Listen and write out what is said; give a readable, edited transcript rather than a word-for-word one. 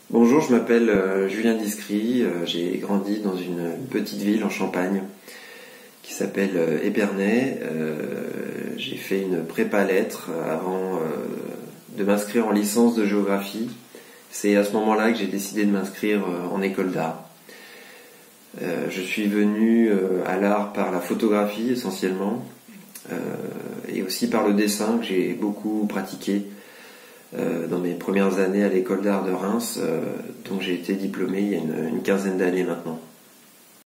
Bonjour, je m'appelle Julien Discry, j'ai grandi dans une petite ville en Champagne qui s'appelle Épernay. J'ai fait une prépa lettres avant de m'inscrire en licence de géographie. C'est à ce moment-là que j'ai décidé de m'inscrire en école d'art. Je suis venu à l'art par la photographie essentiellement et aussi par le dessin que j'ai beaucoup pratiqué dans mes premières années à l'école d'art de Reims, dont j'ai été diplômé il y a une quinzaine d'années maintenant.